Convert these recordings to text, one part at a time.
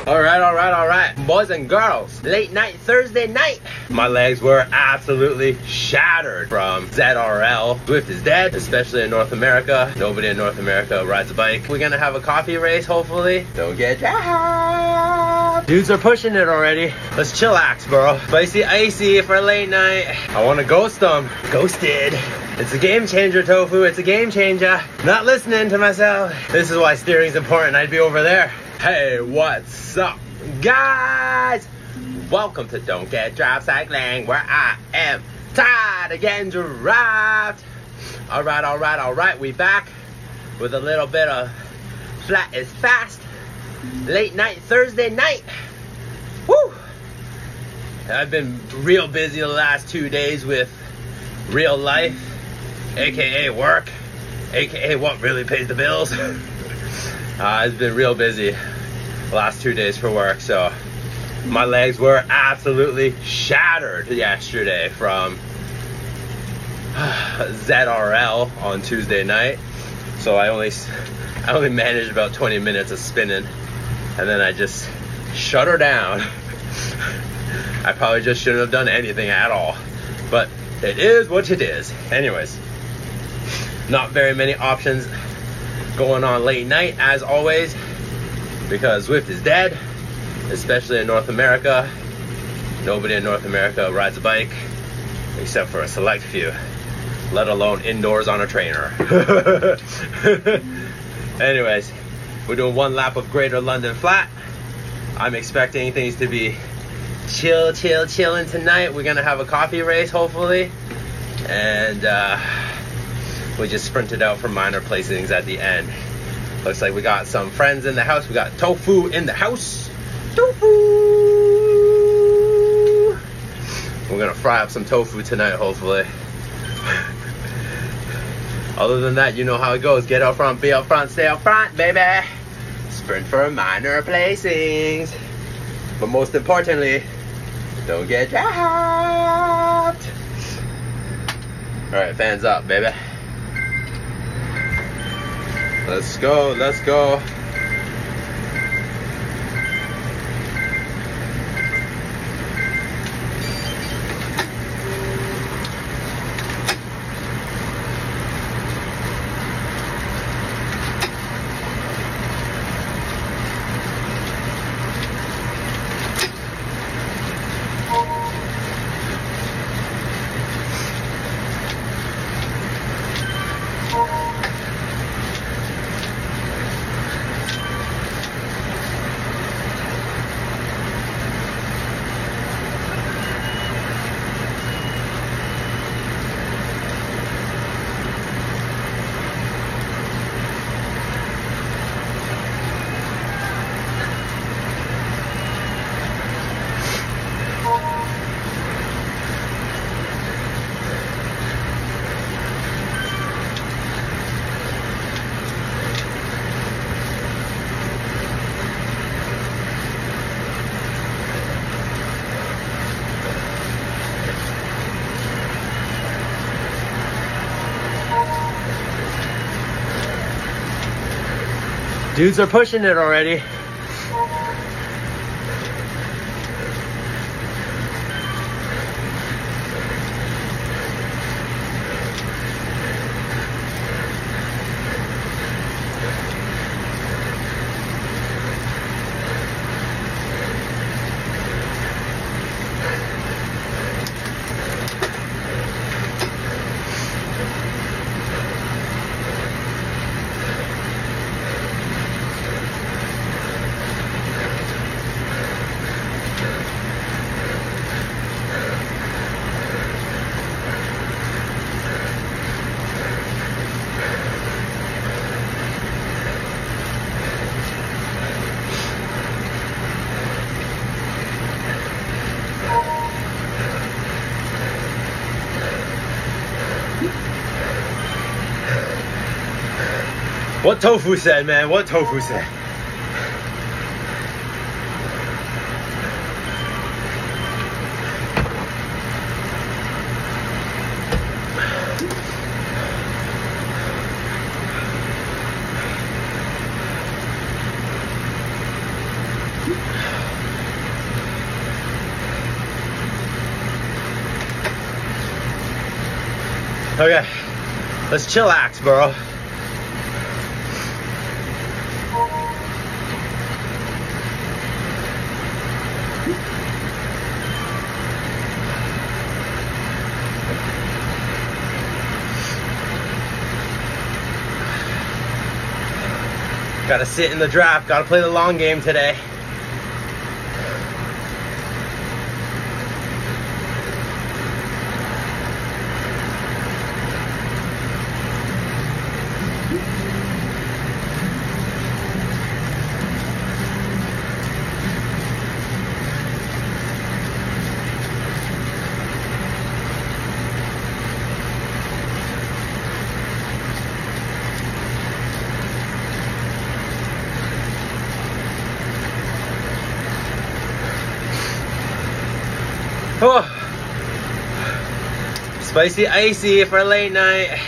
Alright, boys and girls, late night Thursday night. My legs were absolutely shattered from ZRL. Zwift is dead, especially in North America. Nobody in North America rides a bike. We're gonna have a coffee race, hopefully. Don't get dropped. Dudes are pushing it already. Let's chillax, bro. Spicy icy for late night. I wanna ghost them. Ghosted. It's a game changer, Tofu. It's a game changer. Not listening to myself. This is why steering's important. I'd be over there. Hey, what's up, guys? Welcome to Don't Get Dropped Cycling, where I am tired of getting dropped. Alright. We back with a little bit of flat is fast. Late night Thursday night. Woo! I've been real busy the last 2 days with real life, aka work, aka what really pays the bills. It's been real busy the last 2 days for work, so my legs were absolutely shattered yesterday from ZRL on Tuesday night. So I only managed about 20 minutes of spinning, and then I just shut her down. I probably just shouldn't have done anything at all, but it is what it is. Anyways, not very many options going on late night as always, because Zwift is dead, especially in North America. Nobody in North America rides a bike except for a select few, let alone indoors on a trainer. Anyways, we're doing one lap of Greater London Flat. I'm expecting things to be chilling tonight. We're gonna have a coffee race, hopefully, and we just sprinted out for minor placings at the end. Looks like we got some friends in the house. We got Tofu in the house. Tofu! We're gonna fry up some tofu tonight, hopefully. Other than that, you know how it goes. Get out front, be up front, stay up front, baby. Sprint for minor placings. But most importantly, don't get dropped. Alright, fans up, baby. Let's go. Dudes are pushing it already. What Tofu said, man, what Tofu said. Okay, let's chillax, bro. Gotta sit in the draft, gotta play the long game today. Oh, spicy icy for late night.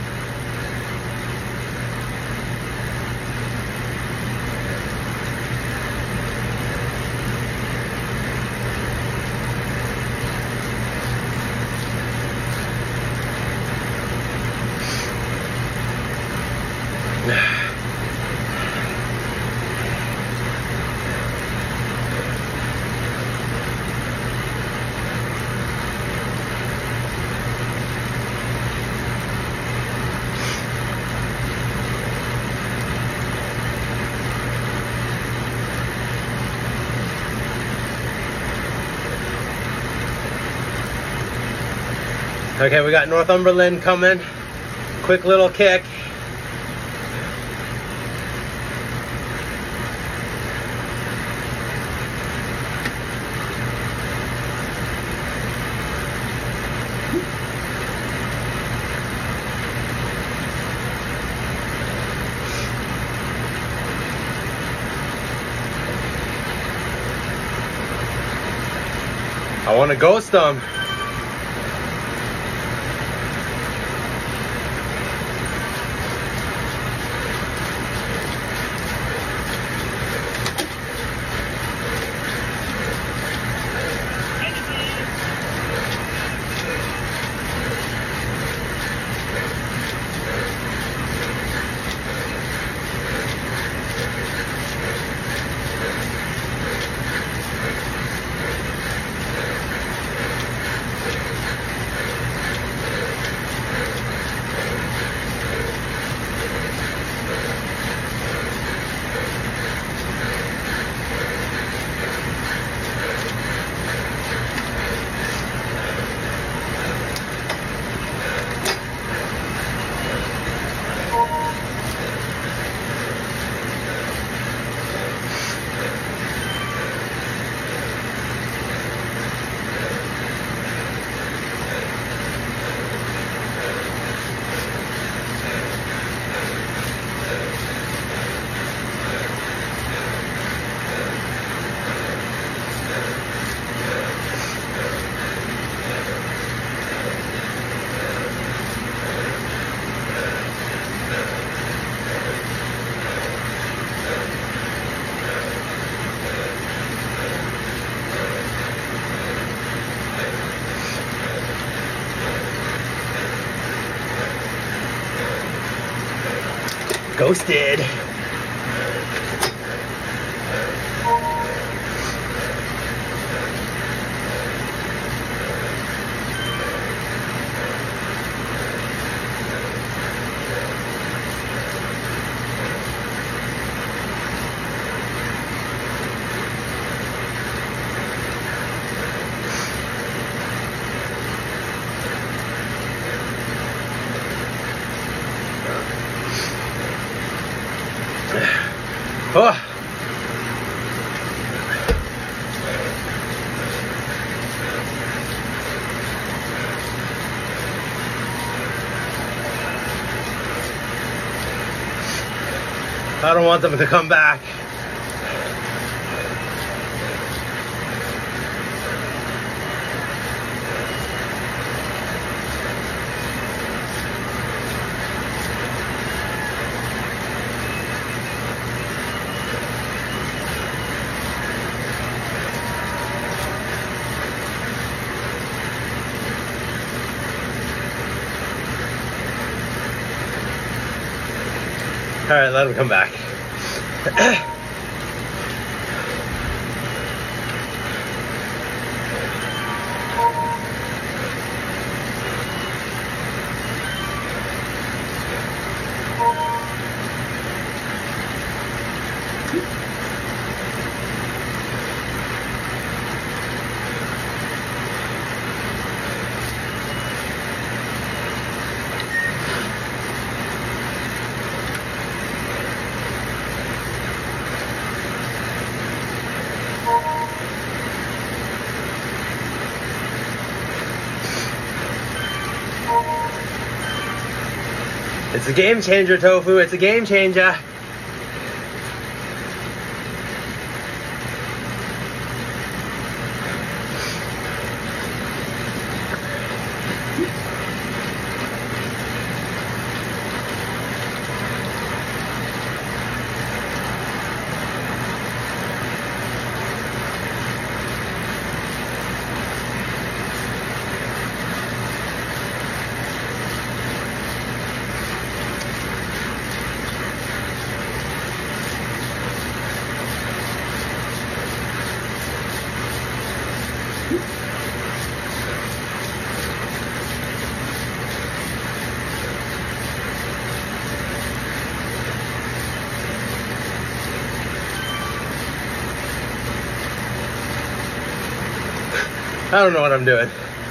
Okay, we got Northumberland coming. Quick little kick. I want to ghost them. Ghosted. Oh. I don't want them to come back. Alright, let him come back. It's a game changer, Tofu. It's a game changer. I don't know what I'm doing.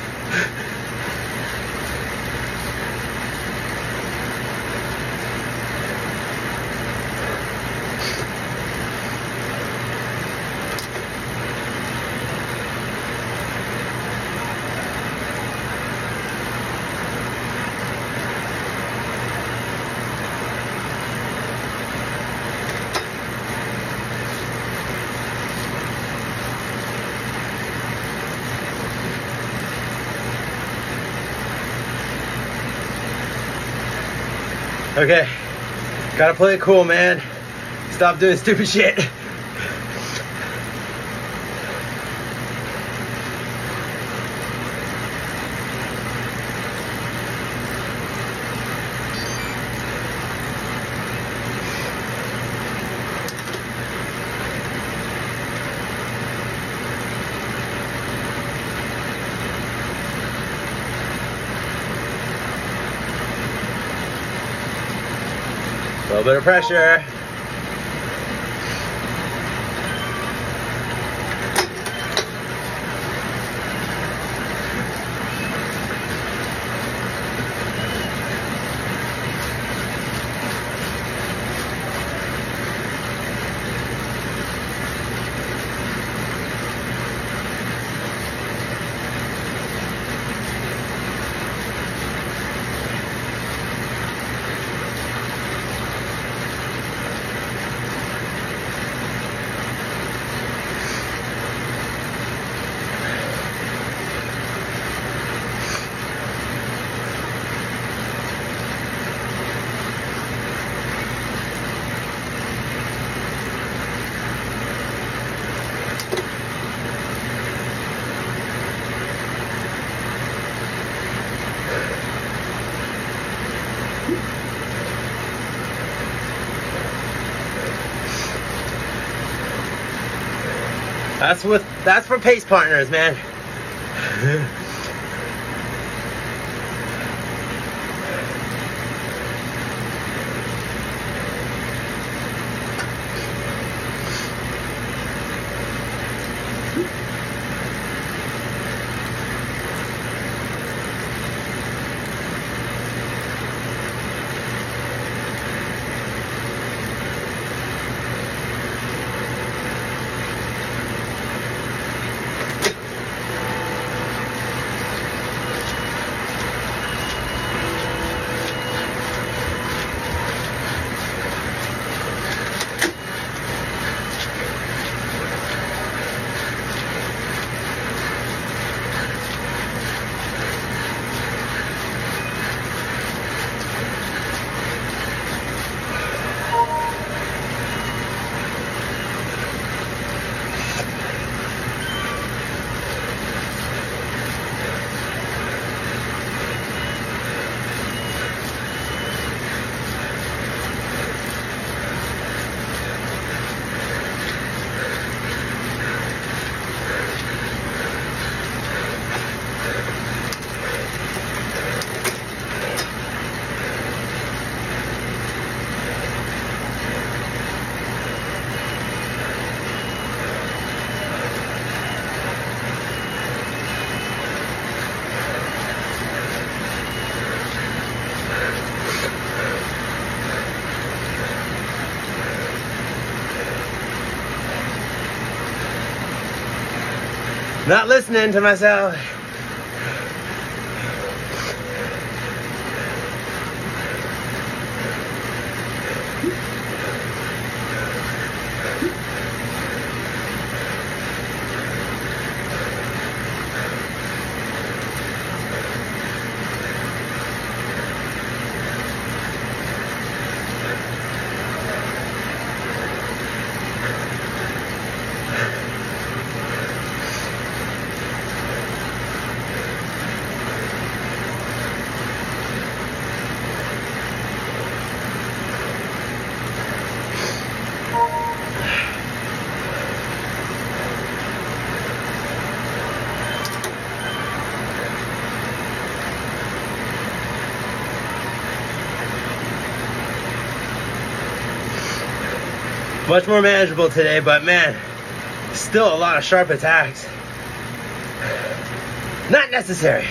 Okay, gotta play it cool, man. Stop doing stupid shit. A little bit of pressure. That's for pace partners, man. Not listening to myself. Much more manageable today, but man, still a lot of sharp attacks. Not necessary.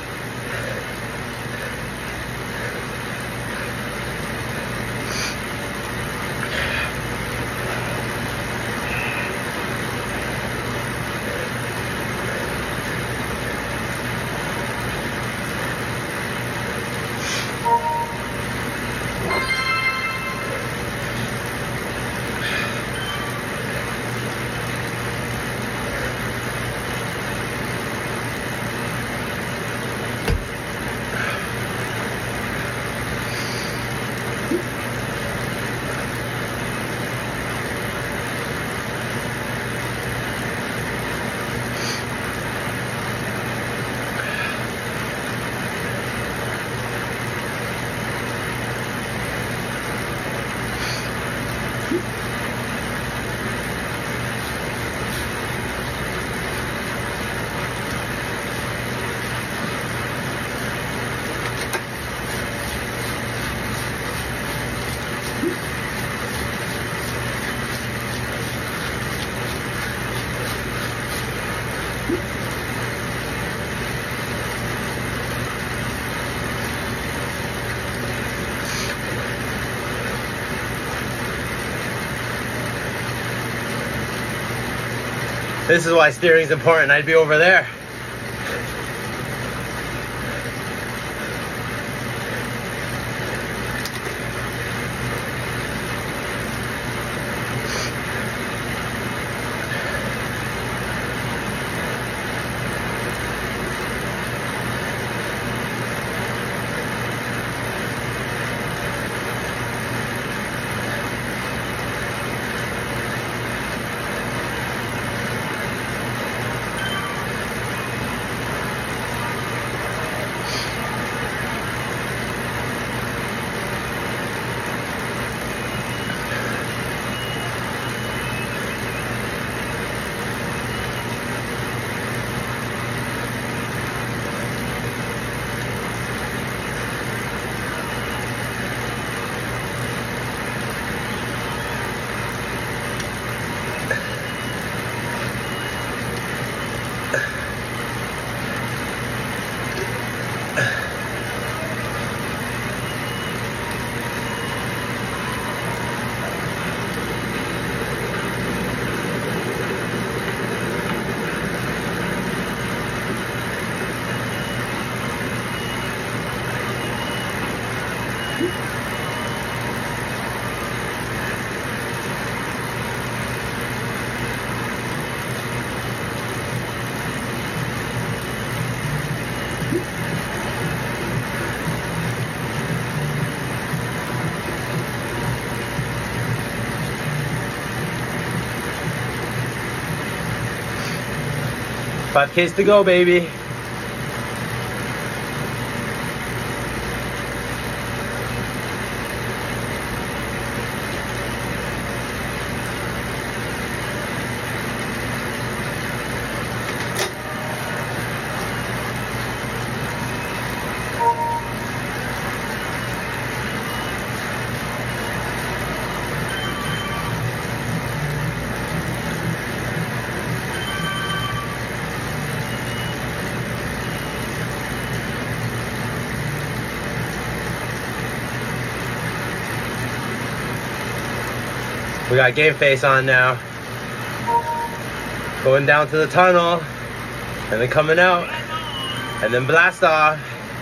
This is why steering's important. I'd be over there. Five Ks to go, baby. We got game face on now. Going down to the tunnel. and then coming out, and then blast off.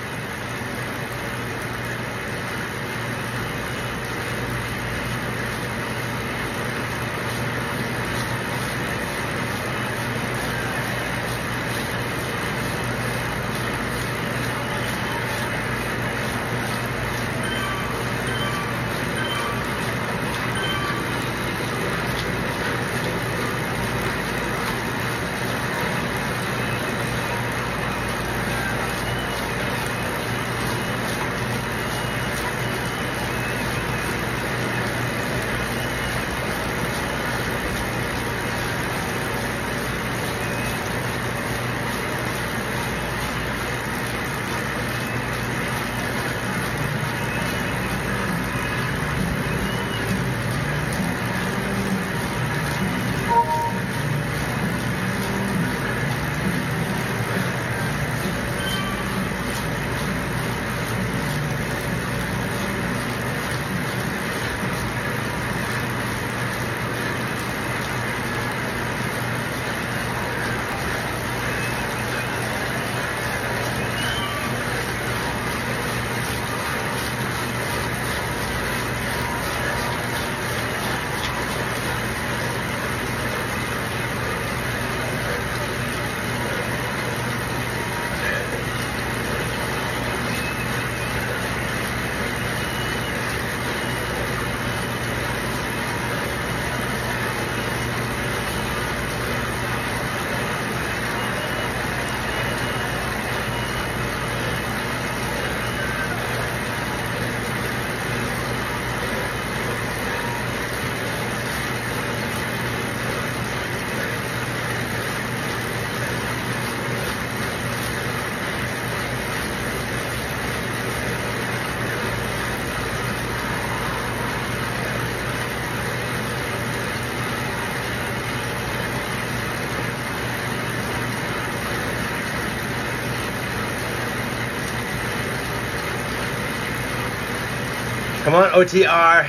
Come on, OTR.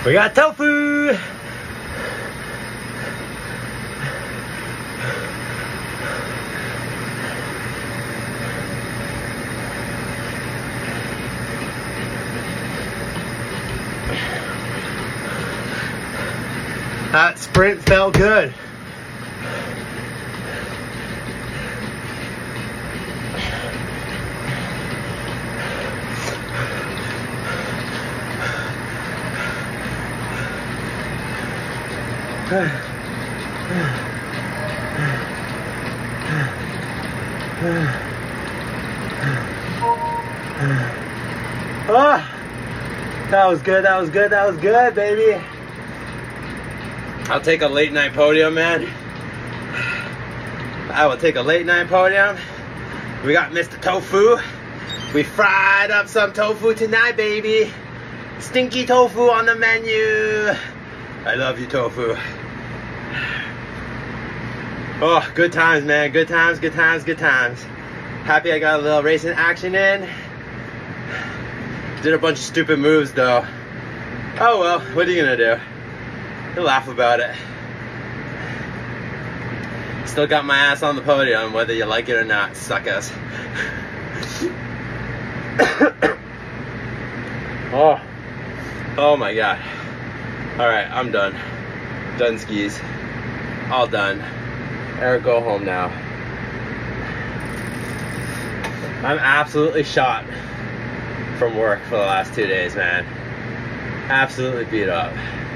We got tofu. That sprint felt good. Oh, that was good, that was good, that was good, baby. I'll take a late night podium, man. I will take a late night podium. We got Mr. Tofu. We fried up some tofu tonight, baby. Stinky tofu on the menu. I love you, tofu. Oh, good times, man. Good times, good times, good times. Happy I got a little racing action in. Did a bunch of stupid moves, though. Oh well, what are you gonna do? You'll laugh about it. Still got my ass on the podium, whether you like it or not, suckers. Oh my god. Alright, I'm done. Done skis. All done. Eric, go home now. I'm absolutely shot from work for the last 2 days, man. Absolutely beat up.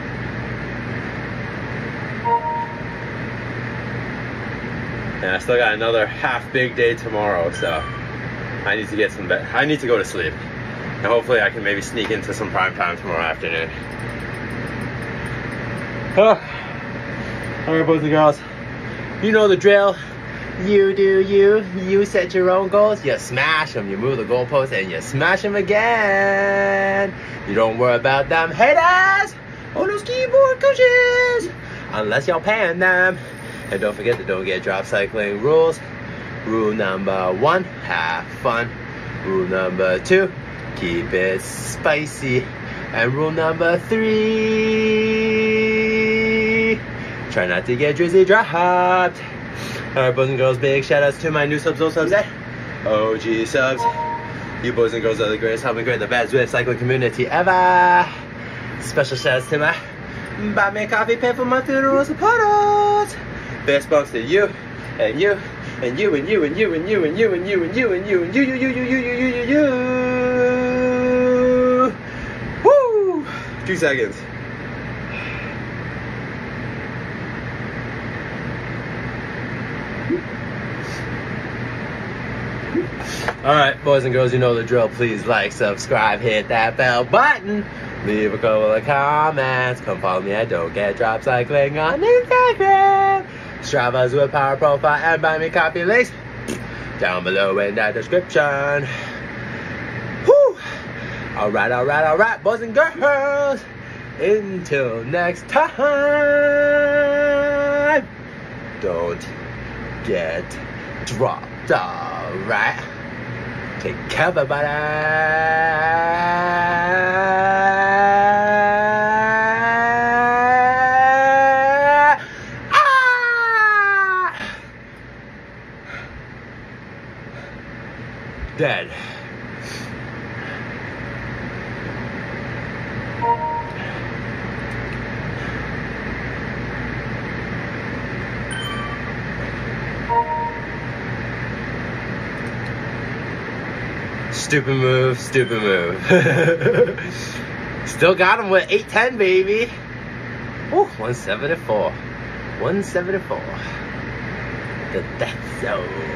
And I still got another half big day tomorrow, so I need to get some I need to go to sleep. And hopefully I can maybe sneak into some prime time tomorrow afternoon. Alright, boys and girls. You know the drill. You do you. You set your own goals. You smash them. You move the goalposts and you smash them again. You don't worry about them haters or those keyboard coaches unless you're paying them. And don't forget the don't get drop cycling rules. Rule number 1, have fun. Rule number 2, keep it spicy. And rule number 3, try not to get drizzy dropped. Alright, boys and girls, big shout outs to my new subs, old subs, OG subs. You boys and girls are the greatest, helping create the best Zwift cycling community ever. Special shout outs to my buy me a coffee, pay for my funeral supporters. Best bumps to you, and you, and you, and you, and you, and you, and you, and you, and you, and you, and you. Woo! 2 seconds. Alright, boys and girls, you know the drill. Please like, subscribe, hit that bell button. Leave a couple of comments. Come follow me at Don't Get Drop Cycling on Instagram. Strava's with power profile and buy me copy links down below in that description. Whew. Alright, boys and girls. Until next time. Don't get dropped, alright? Take care, everybody. Dead. Stupid move, stupid move. Still got him with 810, baby. Ooh, 174. 174. The death zone.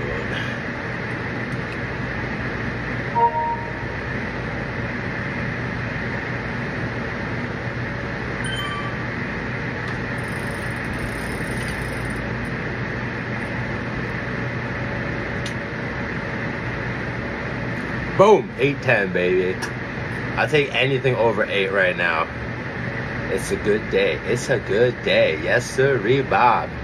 Boom, 810, baby. I'll take anything over 8 right now. It's a good day. It's a good day. Yes, sir, Bob.